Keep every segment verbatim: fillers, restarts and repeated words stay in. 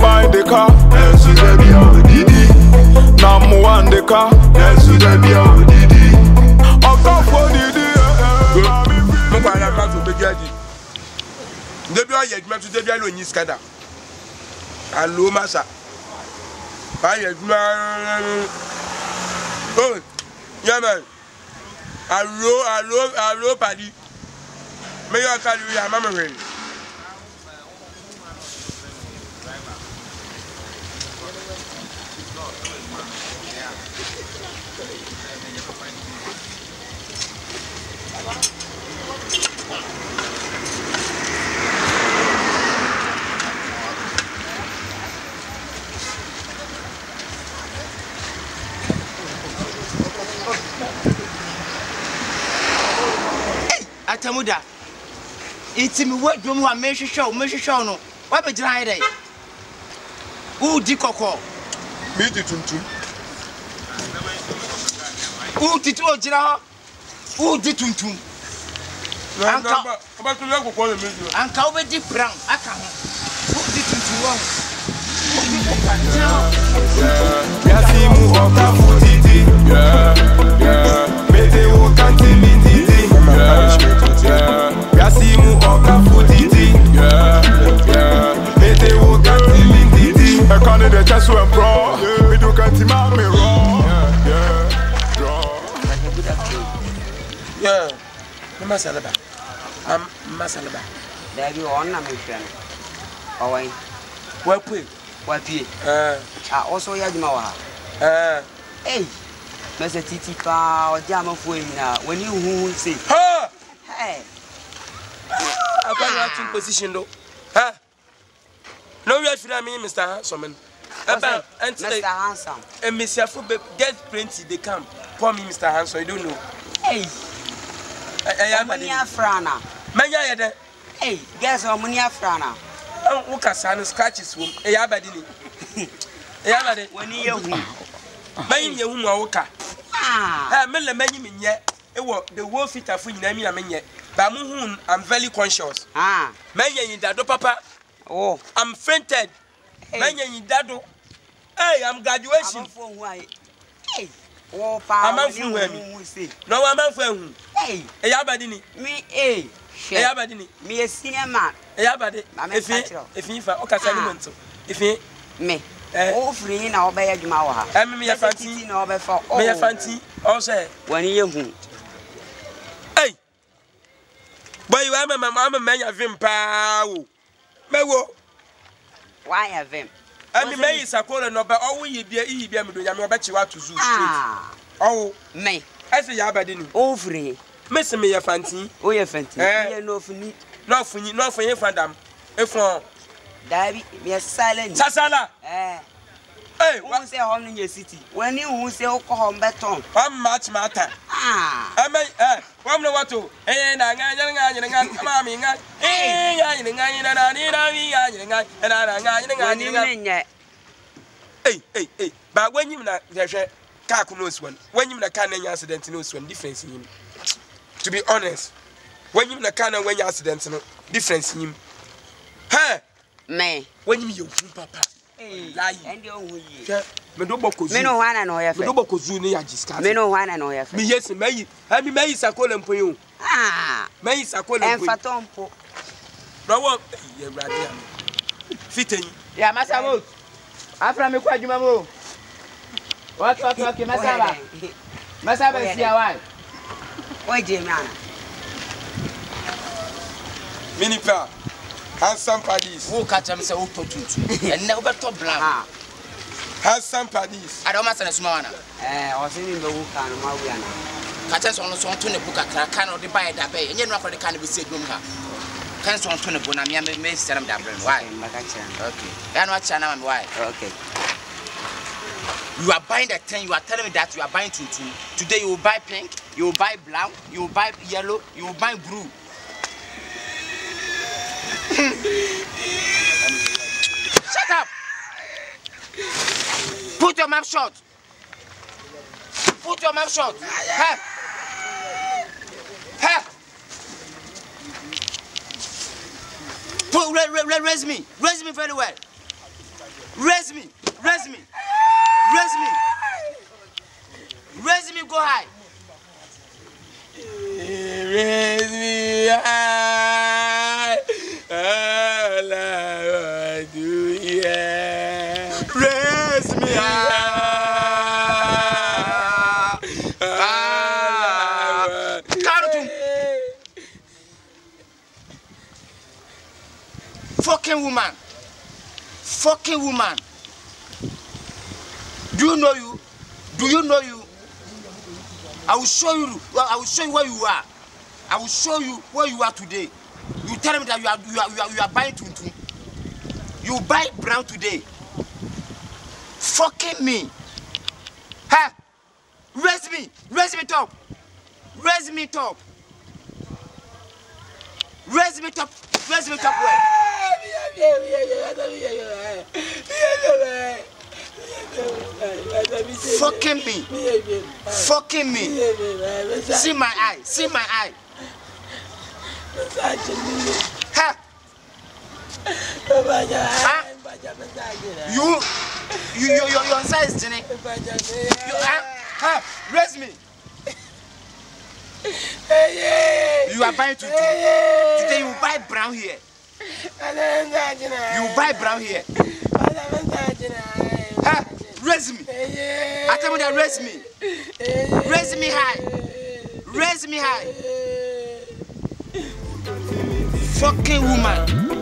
buy the car. Yes, you let me out Didi. Now I'm one the car. Yes, you let me out Didi. I'll go for Didi. I'm going to go to the Gadi. The boy yet met to the Galo in his cadder. Hello, Massa. I had man. Oh, yeah, man. Hello, hello, hello, Paddy. May I tell you, your mamma ready? Atamuda. It's me what you want me show, me show no. What be dry day? Who di koko? Me di tuntum. Who di to jira? Who di tuntum? Anka, about to go call me. Anka we di brown. Aka. Who di tuntum? Yeah, see mu oka futiti. Yeah, yeah. Meteo kanti mititi. Yeah, yeah. See mu oka futiti. Yeah, yeah. Meteo kanti mititi. I can't let the chest swim, bro. Me do kanti mami raw. Yeah, yeah. Yeah. I'm Masalaba. I'm Masalaba. There you are, my friend. Oh, wait. What quick? What pay? Uh, I also had my uh, hey, Mister Titi Pa or Jama Fuina, when you who say, ha! Hey, I'm watching position though. Huh? No, we are feeling Mister Hanson. About Mister Hanson. And Mister Football get plenty, they come. Poor me, Mister Hanson, you don't know. Hey, I am a frana. Maya, hey, guess how many frana? Oh, look at San scratches. A yabadini. A yabadi. When you who? May you whom I walk. Ah, Miller May mean yet. It was the wolf fit of Winami. I mean yet. Bamuhun, I'm very conscious. Ah, May you dado, Papa. oh, I'm fainted. May you dado. Hey, I'm graduation. Hey, oh, Pa, I'm a few women. No, I'm a friend. Hey, A yabadini. me, eh, A yabadini. me a senior man. A yabadi. If you, if you, okay, if you, me. Oh, free in our bay of Mawa. I'm me a fancy. No, before Me a fancy. Also, when you who? hey, boy, you am a mamma man of him, pow. Mewo, Why have him? I mean, may is a call and over all we be a E B M do you bet you out to zoo. Ah, Oh, me. I say Yabadini. Oh, free. Miss me a fancy. Oh, you're fancy. Eh. No, for me. Not for you, not for you, Fandam. If for Davy, me a silent. Sasala. Eh. Hey, Who what say home in your city? When you who say Oklahoma beton. one match matter. Ah, I may, eh, one know what to. And I got young and mammy, when you mean yet. Hey, hey, hey, but when you not there's a car knows one, when you not can any accident knows one difference in him. To be honest, when you not can when you accident no difference in him. Hey, Me. when you papa. Hey, lie. and you who Me do boko zu. Me no one and no Me do boko zu ni ajiska. Me no one and no Me yes me I me me sakola mpoyo. Ah, Me sakola and mpoyo. Fatompo. No wo ye brade am. Fiteni. Yeah, Masabo. Afra me kwa juma mo. What what what Masaba. Masaba si awai. Oi, Jemana. Minipa. Handsome paddies. Who catch him say who to tutu. And never to blam. Ah, Handsome paddies. I don't matter the small one. eh, I was in the book and Mawiana. Catch us on so to the book at can of the buy that bay. And you're not for the kind of sick room. Can so to the bonamia may sell them that brain. Why? Okay. And what channel and why? Okay. You are buying that thing, you are telling me that you are buying tutu. Today you will buy pink, you will buy brown, you will buy yellow, you will buy blue. Shut up! Put your mouth shut. Put your mouth shut. Hey! Hey! Put, ra ra raise me. Raise me very well. Raise me. Raise me. Raise me. Raise me, go high. Raise me high. All I do, yeah. Raise me high. Fucking woman. Fucking woman. Do you know you? Do you know you? I will show you. I will show you where you are. I will show you where you are today. You tell me that you are you are you are, you are buying tuntum. You buy brown today. Fucking me. Ha! Raise me. Raise me top. Raise me top. Raise me top. Raise me top where? Fucking me. Fucking me. See my eye. See my eye. Ha! Ha! You, you, you, you, your size, Jenny. You, ha! Ha! Raise me. You are buying to today. You buy brown here. You buy brown here. Ha! Raise me. I tell you that raise me. Raise me high. Raise me high. Fucking woman.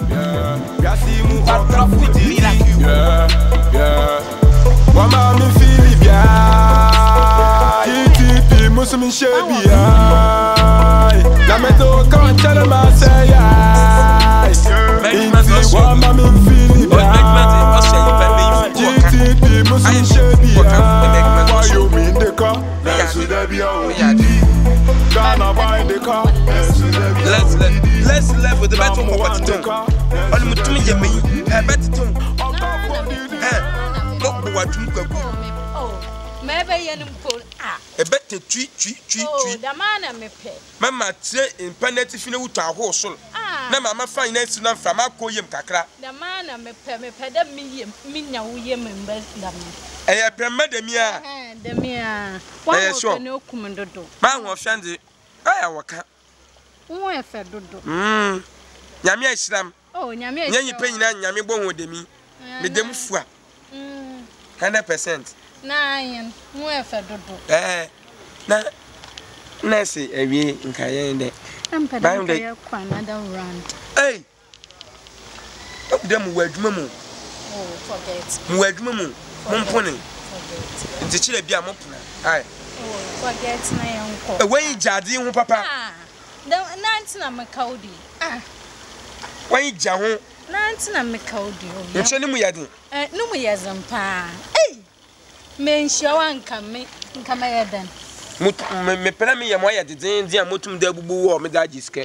What drop with me like you? Yeah, yeah. Mama me feel it, yeah. T T P Muslim shebi, yeah. La meto kan tell ma say, yeah. Mama me feel it, yeah. T T P Muslim shebi, yeah. Why you mean the car? Let's do that, yeah. Gonna buy the car. Let's let let's let with the better one but to only to me me a better to eh no what you go oh maybe yen pole ah a better tree tree tree tree the man me pe mama tre in penalty fine with a horse na mama finance na from akoyem kakra the man me pe me pe da me yem me nya wo yem mbe dam eh prema da mi a eh da mi a wa wo ne okum dodo ma ho hwande aya waka wo e fe dodo mm nyame ahyiram oh nyame ahyiram nyanyi pe nyina nyame bo ho demi me dem fua mm one hundred percent na yen wo e fe dodo eh na na se ewie nkaye nde ampa da ya kwa another round hey dem wo adwuma mu oh forget mu adwuma mu mompone nti chire bia mompona ai oh forget na yanko e wen jade ho papa ah nanti na mekaudi ah wen ja ho nanti na mekaudi o nche ni mu yade eh no mu yazam pa eh me nhia wanka me nka me yadan me pela me yemo yade din din amotum da bubu wo me da jiske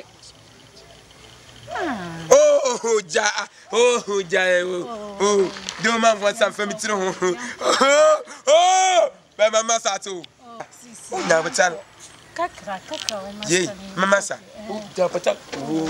ah oh ja oh ja oh do man want some family tiro ho oh ba mama sato oh na betal kakra kakra o ma ye mama sa oh ja betal oh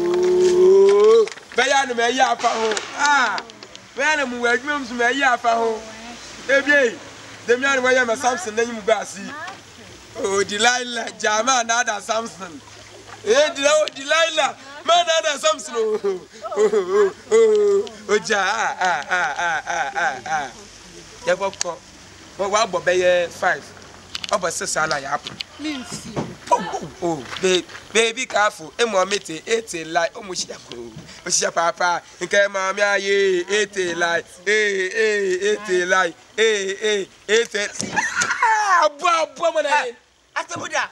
baya no me ya afa ho ah baya no mu adwuma mu me ya afa ho ebie demian we ya me Samson na nyimu baasi oh Delilah jama na da Samson eh Delilah man na da Samson oh oh oh ja ah ah ah ah ah ya bokko wa bo be five obo six ala ya apo minfi oh oh baby careful e mo mete eight like o mo shia ko o shia papa nke ma mi aye eight like eh eh eight like eh eh eight abo abo mo na Atemuda.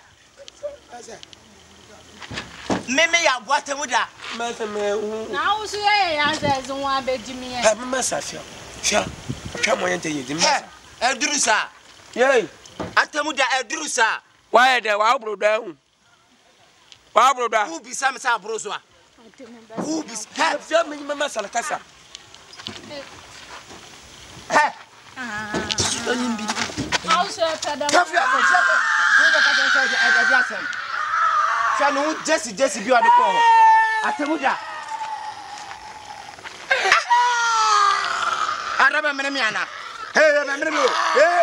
Meme ya bo atemuda. ma se me na wo so ye ya za zo wa beji mi ha mama sa fia fia twa mo yente ye di ma Edrusa. ye Atemuda Edrusa. why de wa broda hu wa broda Who be some sa brozo a? Who be ha fia me mama sa la kasa ha? ah onimbi how so tada Kafia ko chako. Who be ka so de Edrusa. Fa no Jesse Jesse bi o de ko. Atemuda. raba mene me ana. Hey, mene me. Hey.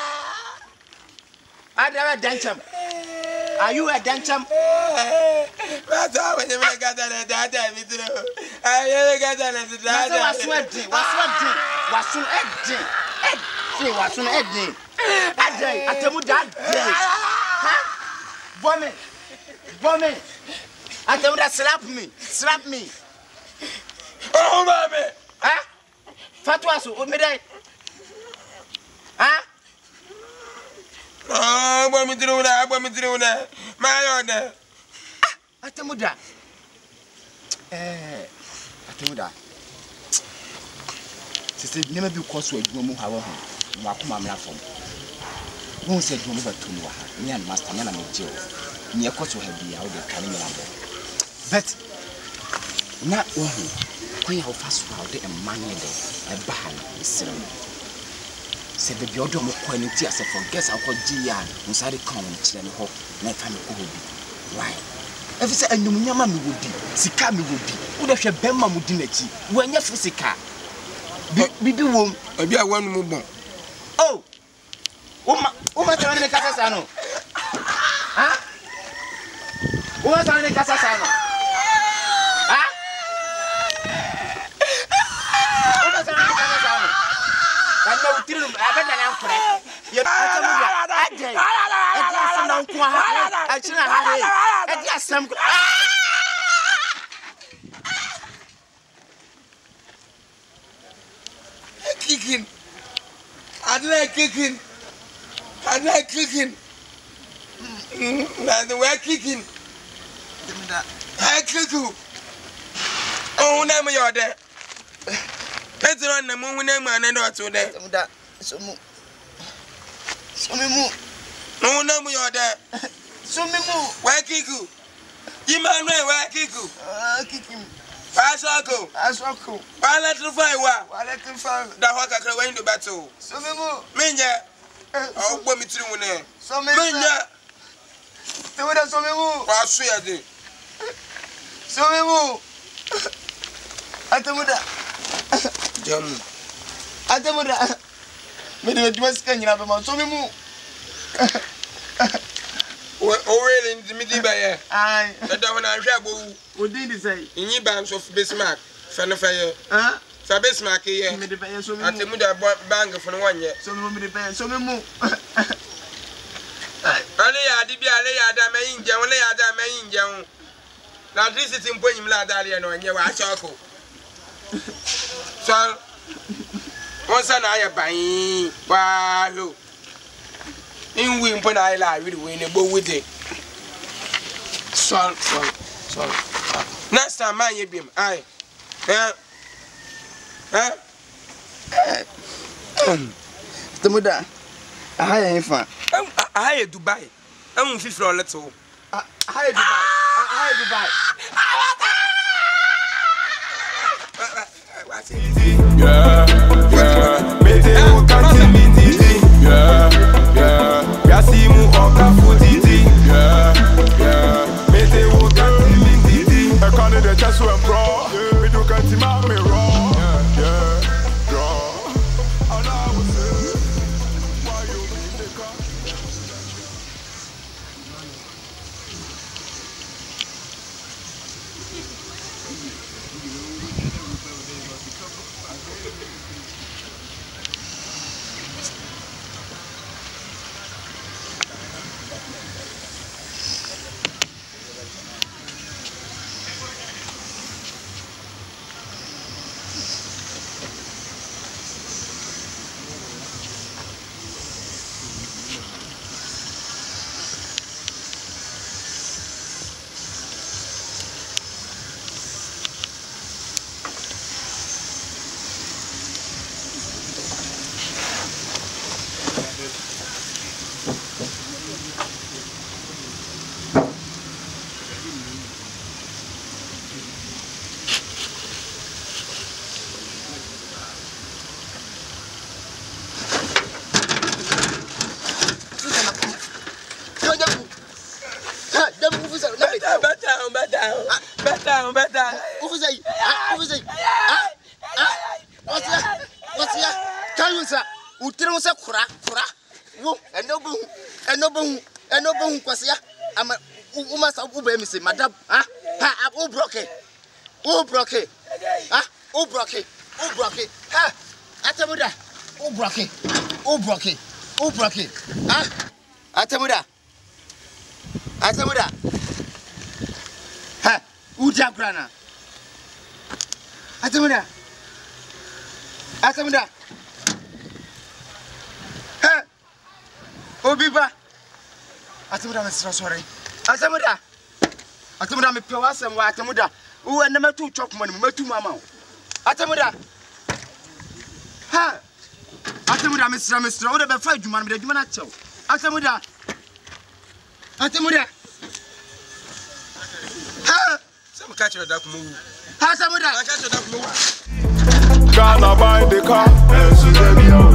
Ada dancam. Are you a dancam? That's how when you make that that that me too. I you get that that. Was sweating. Was sweating. Was soon edging. Edging. Was soon edging. Adai, atemu that day. Huh? Woman. Woman. Atemu that slap me. Slap me. Oh, baby. Huh? Fatwa so o me dai. Huh? Oh, boy, me through that, boy, me through that. My order. Atemuda. Eh, Atemuda. Sisi never be cause we do mu hawo ho. Wa kuma mra fom. Won se do mu batu mu wa. Me and master me na me je o. Me cause we have bia o de kan me na bo. But na wo ho. Kwan ya wo fa so a de emman ne de. E ba ha na sire. Se be bi odo mo kwa ni ti ase for guess akọ gi ya. Nsare kan mo kire me ho. Na fa me ko ho bi. Why? If you say a nyama me would be, Sika me would be, would have bema mudinati, when you're physical. Bibi womb, a beer one move. Oh, Uma, Uma, the Casasano. Huh? Uma, the Casasano. Huh? Uma, the Casasano. I know, I bet an outfit. You're not a day. I should not have it. I just some. Kicking. I like kicking. I like kicking. And the way kicking. I kick you. Oh, name you're there. Let's run the moon name and not today. So, so me move. No, no, you're there. So me move. Where kick you? You man, where kick you? Ah, kick him. I saw go. I saw go. I let you find what? I let you find. That what I can win the battle. So me move. Minya. Oh, what me through there. So me Minya. So what so me move? I swear to. So me move. Atamuda. Jam. Atamuda. Me do it was can you have a so me move. Oh, really? In the middle by aye. But when I travel, what did he say? In your bands of Bismarck, Fanafire, huh? For Bismarck, yeah, at the Muda Banger for one year. So, me pay, so me move. Alea, Dibia, Lea, Damain, Jamalea, Damain, Jam. Now, this is in Point Ladalian on your charcoal. So, once an eye buying, wow. In win when I lie with win a bow with it. Sorry, sorry, sorry. Next time, man, you beam. Aye. Eh? Eh? The Muda. I ain't fun. I had Dubai. I'm on fifth floor, let's go. I had Dubai. I had Dubai. Yeah, yeah. Meteo can't be dizzy. Yeah, yeah. Yasimu oka futiti. Yeah, yeah. Meteo can't be dizzy. I can't do the chest when bro. We do can't see my mirror. Yeah, yeah. Draw. And I will say, why you in the car? Better, better. What's that? What's that? What's that? What's that? sa utire se kura kura wo enobu enobu enobu kwase ya ama uma sa uba mi se madam ha ha o broke o broke ha o broke o broke ha Atemuda o broke o broke o broke ha Atemuda Atemuda ha uja grana Atemuda Atemuda ha Obiba Atemuda me sorry Atemuda Atemuda me pe wasem wa Atemuda wo ene matu chokuma ni matu mama Atemuda ha Atemuda me sra me sra wo de be fa adwuma no de adwuma na chew Atemuda Atemuda ha Some catch your duck move. Atemuda Catch your duck move. Gonna buy the car.